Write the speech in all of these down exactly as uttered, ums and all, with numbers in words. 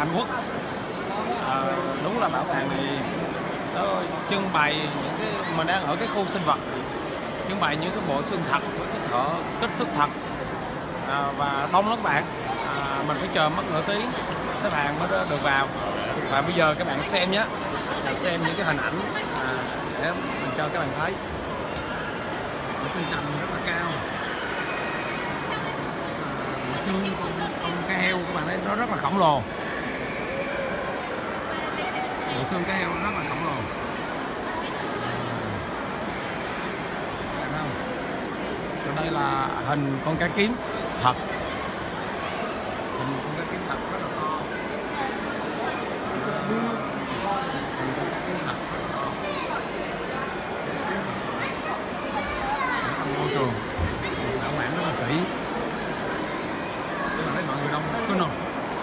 Hàn Quốc. À, đúng là bảo tàng này nó trưng bày những cái mình đang ở cái khu sinh vật, trưng bày những cái bộ xương thật với cái thợ kích thước thật, à, và đông lắm các bạn. À, mình phải chờ mất nửa tiếng xếp hàng mới được vào. Và bây giờ các bạn xem nhé, xem những cái hình ảnh à, để mình cho các bạn thấy. Cái tầm rất là cao, bộ xương con, con cá heo các bạn thấy nó rất là khổng lồ. Bộ xương cá heo rất là khổng lồ. Còn đây là hình con cá kiếm thật, hình con cá kiếm thật rất là to. Hình con cá kiếm thật rất là to. Trong môi trường bảo quản rất là kỹ. Các bạn thấy mọi người đông kinh không?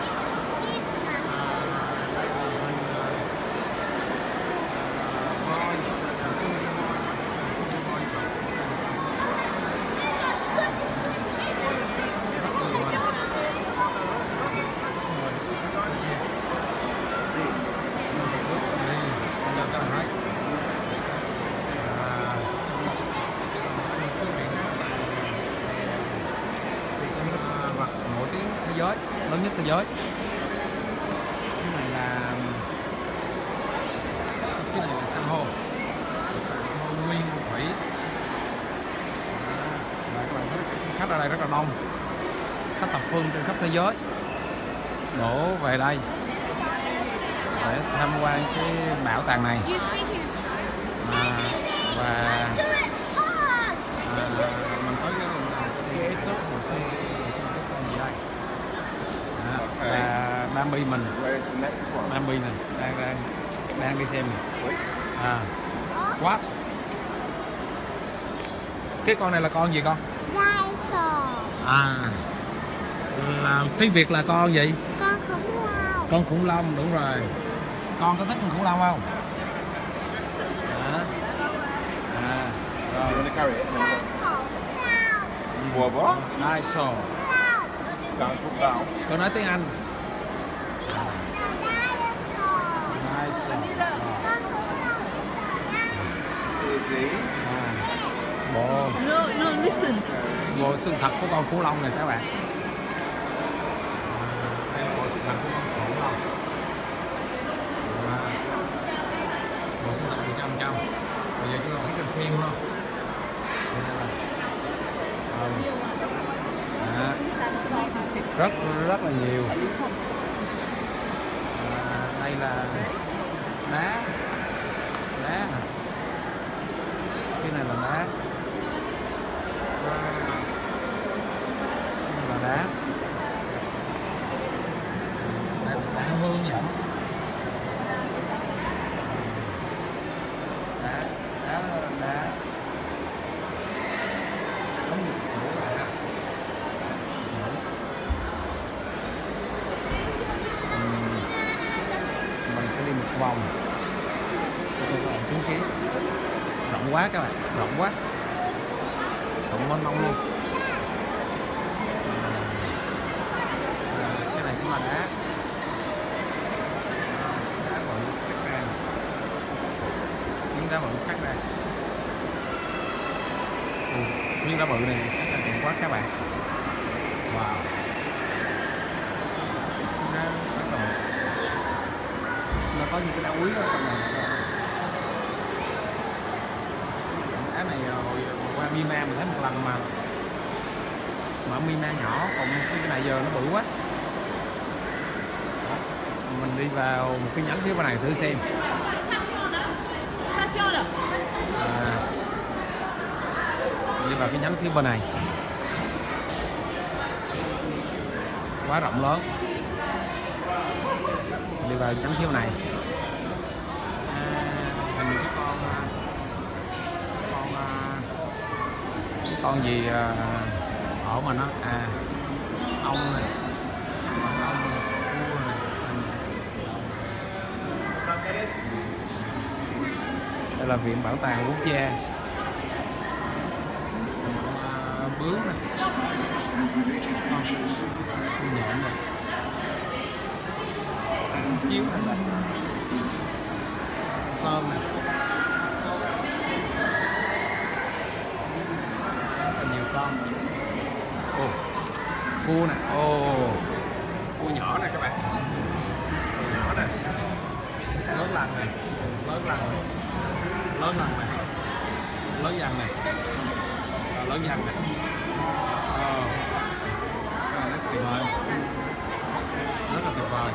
Giới lớn nhất thế giới. Cái này là cái này là san hô, san hô nguyên thủy. Và các bạn thấy khách ở đây rất là đông, khách thập phương trên khắp thế giới đổ về đây để tham quan cái bảo tàng này. À, và à, mình tới cái kích thước hồ sơ con gì đây? Là Bambi mình, Bambi này đang đang đang đi xem này. À, what? Cái con này là con gì con? Dinosaur. À, là tiếng Việt là con gì? Con khủng long. Con khủng long, đúng rồi. Con có thích con khủng long không? À, à rồi. Con khủng long. Dinosaur. Cô nói tiếng Anh. Bộ No, no, listen. bộ xương thật của con khủng long này các bạn. Đây là bộ xương thật của con khủng long. Bộ xương thật một trăm phần trăm. Bây giờ chúng ta thấy trên phim không? À, rất rất là nhiều. À, đây là đá đá nè, cái này là đá, cái này là đá, đá, đá hương vậy, đá đá đá giống như đổ lại ha. Mình sẽ đi một vòng cho các bạn chứng kiến. Rộng quá các bạn, rộng quá, rộng mênh mông luôn. À, cái này cũng là đá, đá bự cắt ra, miếng đá bự cắt ra. Ừ, miếng đá bự này cắt ra đẹp quá các bạn. Wow. Nó có những cái đá quý đó trong này. Cái này hồi qua Myanmar mình thấy một lần mà mà Myanmar nhỏ, còn cái này giờ nó bự quá. Mình đi vào một cái nhánh phía bên này thử xem. À, đi vào cái nhánh phía bên này quá rộng lớn. Đi vào nhánh phía bên này. À, hình như cái con con con gì ở mà nó à ong này, ong cua này. Đây là viện bảo tàng quốc gia. Bướm này, con nhện này. chiếu này là tôm này, rất là nhiều con. Ồ, cua nè, ồ, cua nhỏ nè các bạn, cua nhỏ nè, lớn lần này, lớn lần này, lớn lần này, lớn dần này, à, lớn dần này. Ờ, rất tuyệt vời, rất là tuyệt vời.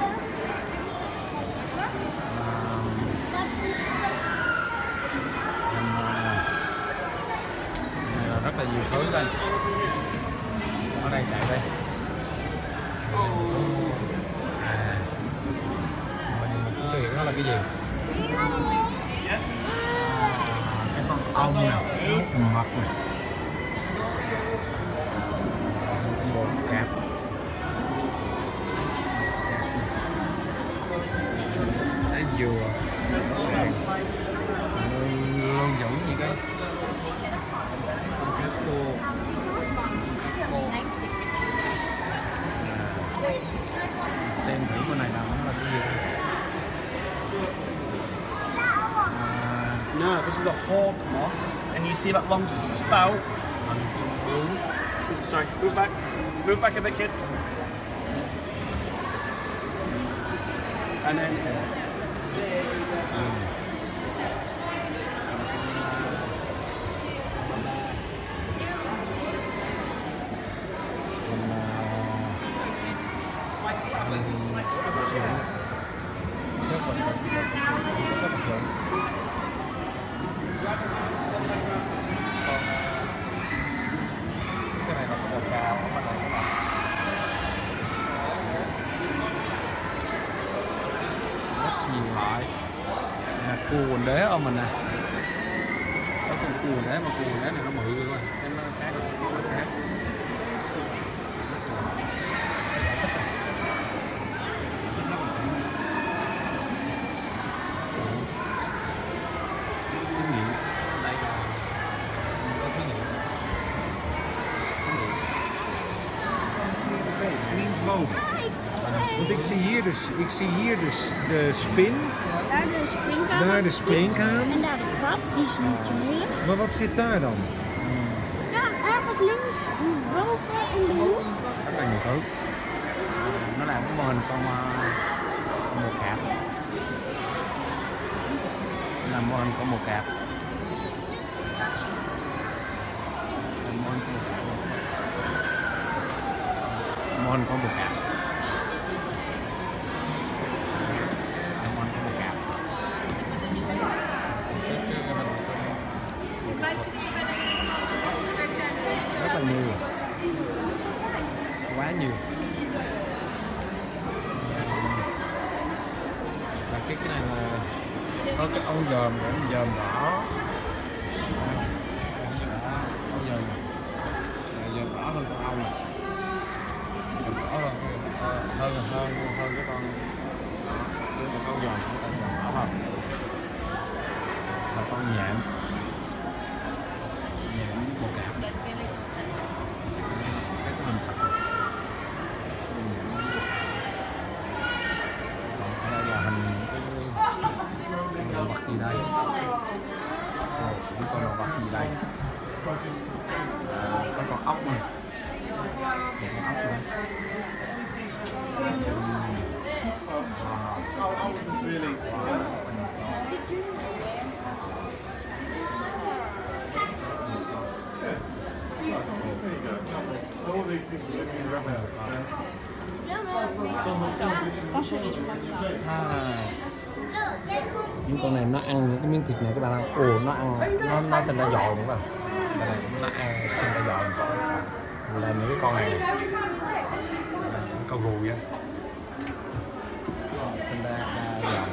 Rất là nhiều thứ đây, nó đang chạy đây. À, mình mình chưa hiểu nó là cái gì. À, cái con ong nè, mật nè, bột cạp, trái dừa, lô dũng gì cái. Xem thử con này nào nó là cái gì. Uh, no, this is a hawk moth, and you see that long spout. Sorry, move back, move back a bit, kids. And then there you go. Cái này là cái đầu cao của mình. Rất nhiều loại. À, cua quần đế ở mình nè. Có con cua quần đế mà cua quần đế này nó bự rồi, cái nó khác, nó khác. Want ik zie hier dus, ik zie hier dus de spin, Daar de springkaan. daar de springkaan. En daar de krab, die is niet zo moeilijk. Maar wat zit daar dan? Ja, ergens links, boven in de hoek. Rất là nhiều thứ. À, nó làm cái mô hình con con mùa cạp. Nó làm mô hình con mùa cạp. Làm mô hình con mùa cạp. Mô hình con mùa cạp. Rất là nhiều, quá nhiều. Và cái cái này là có cái ong dòm, ong dòm đỏ, ong dòm dòm đỏ hơn con ong này, dòm đỏ hơn hơn hơn hơn cái con cái con ong dòm, con dòm đỏ hơn là con nhện. Bồ cạp. Cái hình thật. Còn ở đây là hình cái con vật gì đây? Cái con vật gì đây? À, có con ốc này. Con ốc này. All these things are living in rubber. À, những con này nó ăn những cái miếng thịt này các bạn ăn. Ồ, nó ăn nó nó sinh ra dồi đúng không? Cái này nó ăn sinh ra dồi. Là những cái con này, này. Con gù vậy. Sinh ra dồi.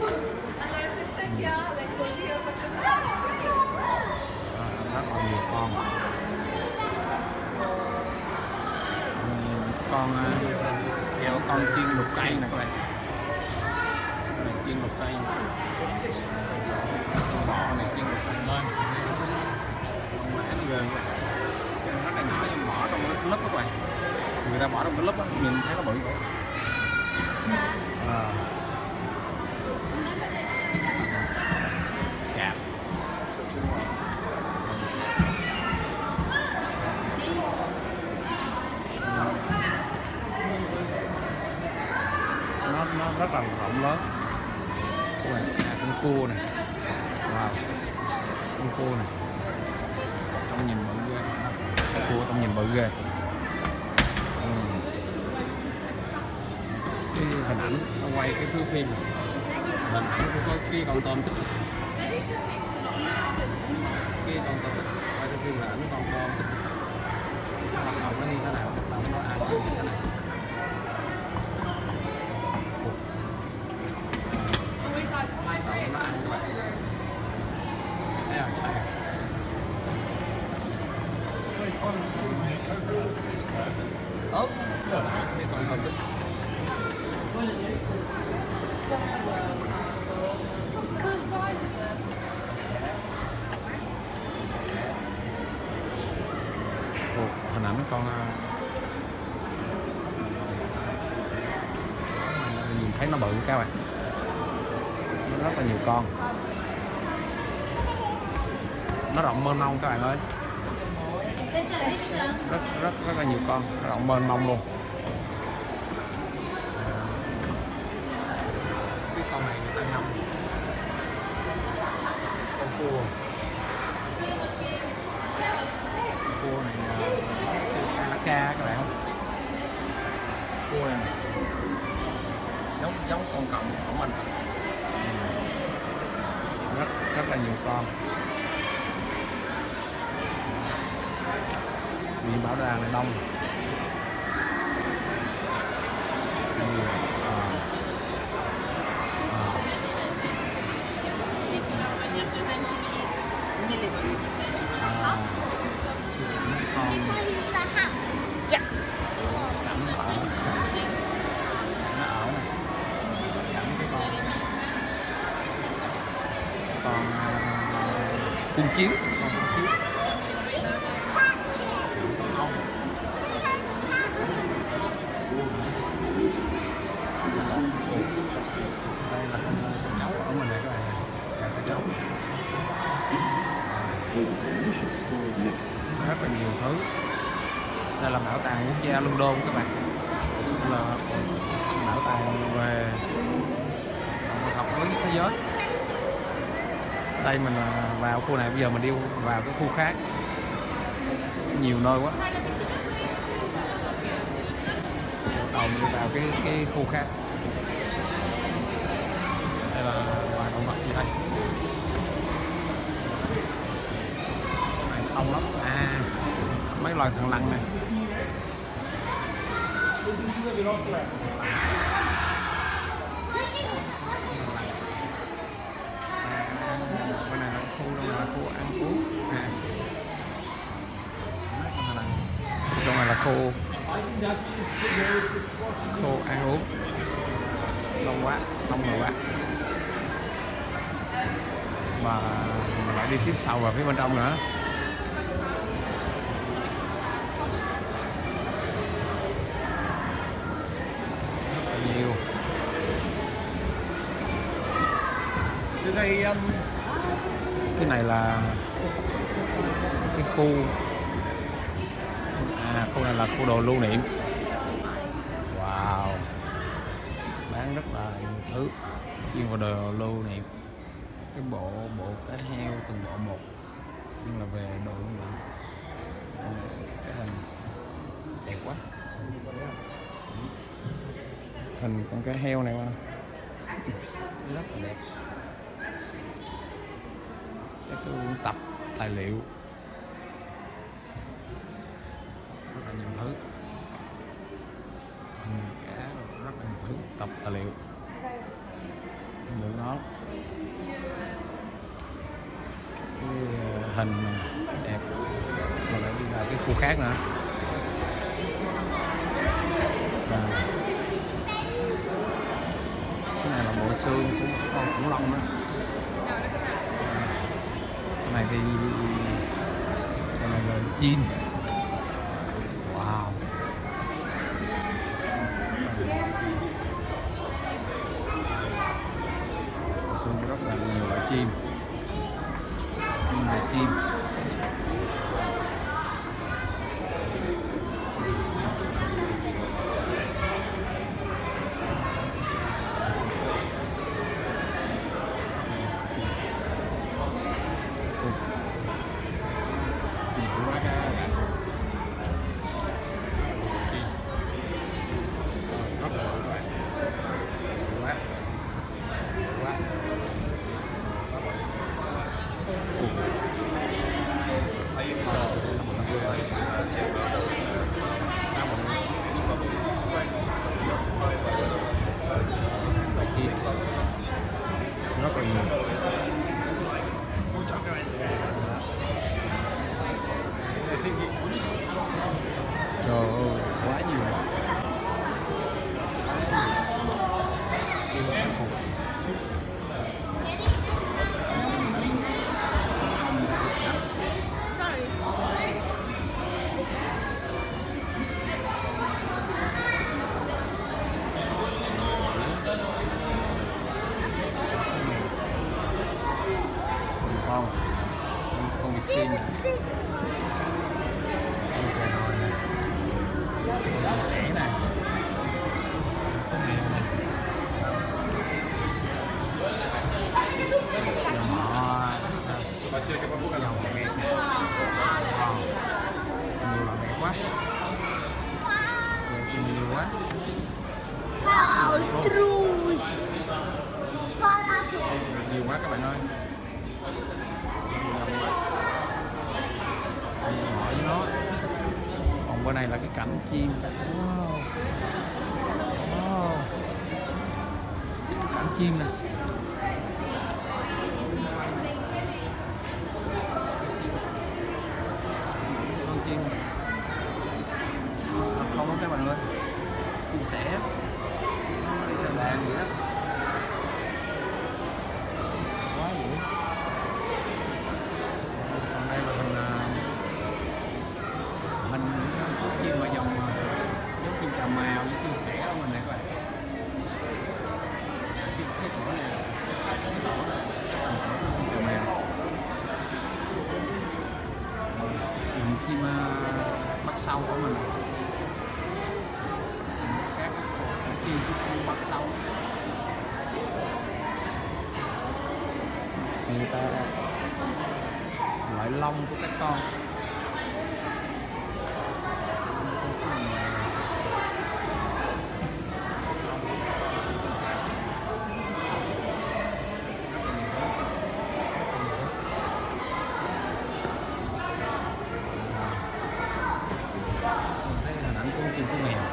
Rất là nhiều con. Con heo con chiên luộc cây nè các bạn. Này chiên luộc cây. Con bò này chiên luộc cây lên. Con mã nó gần các bạn. Rất là nhỏ nhưng bỏ trong cái lớp các bạn. Người ta bỏ trong cái lớp đó, nhìn thấy nó bự. À. cua này. Wow, con cua này trong nhìn bự ghê, con cua trong nhìn bự ghê. Ừ. Cái hình ảnh nó quay cái thước phim này. Hình ảnh của cái con tôm tích, cái con tôm tích quay cái phim hình ảnh con tôm tích hoạt động nó như thế nào, hoạt động nó ăn nó như thế này. Nó ăn các bạn thấy không? Thấy không? Ốp cái con tôm tích. Ồ, hình ảnh con nhìn thấy nó bự các bạn, nó rất là nhiều con, nó rộng mênh mông các bạn ơi, rất rất rất là nhiều con, nó rộng mênh mông luôn. Cái con này người ta ngâm con cua, con cua này Alaska các bạn, cua này giống giống con còng của mình, rất rất là nhiều con. Vì bảo đàn này đông. Yeah. Còn cung chiến, còn cung chiến. Đây là con cháu ở mình này các bạn, là con cháu. Rất là nhiều thứ. Đây là bảo tàng quốc gia London các bạn, là bảo tàng về học vấn thế giới. Đây mình vào khu này, bây giờ mình đi vào cái khu khác, nhiều nơi quá. Đầu mình đi vào cái cái khu khác. Đây là loài động vật gì đây? Này đông lắm. À, mấy loài thằn lằn này. Bên này là khu đâu là khu ăn uống. À, trong này là khu khu ăn uống. Đông quá, đông người quá. Mà mình lại đi tiếp sau vào phía bên trong nữa. Rất là nhiều. Đây um... cái này là cái khu, à khu này là khu đồ lưu niệm. Wow, bán rất là nhiều thứ chuyên vào đồ lưu niệm. Cái bộ bộ cá heo từng bộ một, nhưng là về đồ lưu niệm. Cái hình đẹp quá, hình con cá heo này mà rất là đẹp. Cái cuốn tập tài liệu, rất là nhiều thứ, cả rất là nhiều thứ tập tài liệu được nó. Cái hình đẹp. Mình lại đi vào cái khu khác nữa. À, cái này là bộ xương của con khủng long đó. Cái này thì cái này là chim. Wow, xương rất là nhiều loại chim. Chim là chim. Trời ơi, quá nhiều. Không, con bị xin nè. Ok rồi nè. Con sẻ nè. Con mèo nè. Dòng họ. Dòng mẹ nè. Wow. Nhiều là mẹ quá. Nhiều nhiều quá. Austrus. Nhiều quá các bạn ơi. Hỏi nó. Còn bên này là cái cảnh chim. Wow. Wow. Cảnh chim nè. Con chim. Không đó các bạn ơi. Chim sẻ. Đi theo đàn vậy đó. Quá vậy. Còn đây là mình mình những chú chim ở dòng giống chim cà màu với chim sẻ của mình này các bạn. Cái, cái cổ này là cái cổ chim cà màu. Những chim uh, bắt sâu của mình. Các chim chim bắt sâu. Người ta loại lông của các con. Thấy hình ảnh của con chim của mèo.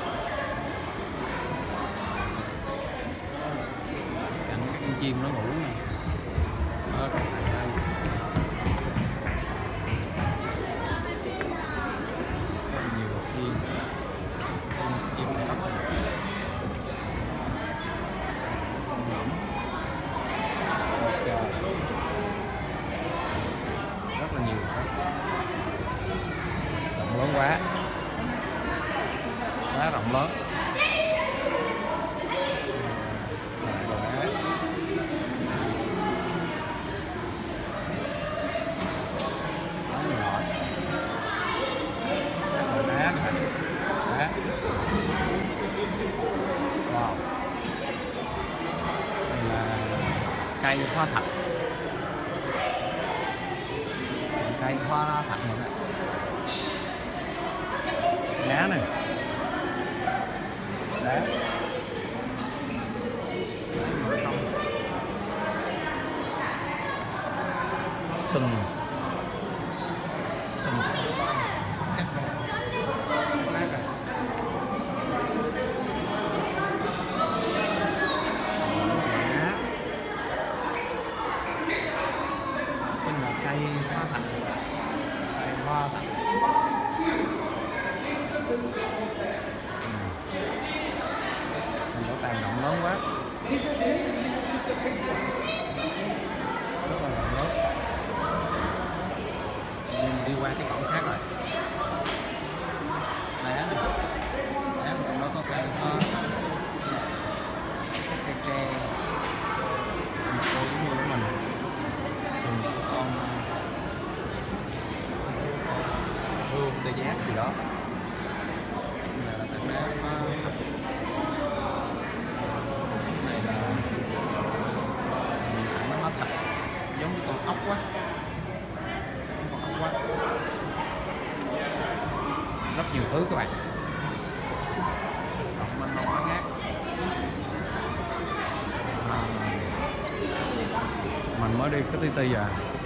Cảnh các con chim nó ngủ nè. Ở đây. Nhiều chim. Chim sẽ bắt. Rất là nhiều. Rộng lớn quá. Quá rộng lớn. Wow. Đây là cây hoa thạch. Cây hoa thạch này đó. Đá này. Đá. Sừng. Sừng. Cắt ra. Cắt ra. Cây hoa thạch, cây hoa thạch. Bảo tàng rộng lớn quá. Rất là rộng lớn. Mình đi qua cái cổng khác rồi. Đây á. Đây, trong đó có cây hoa. Cây tre. Một cô giống như của mình. Sừng của con hươu tê giác gì đó. Này là tảng đá. Này là nó hóa thạch giống như con ốc quá. Con ốc quá. Rất nhiều thứ các bạn. Mình không có ngát. Mình mới đi cái tí ti à.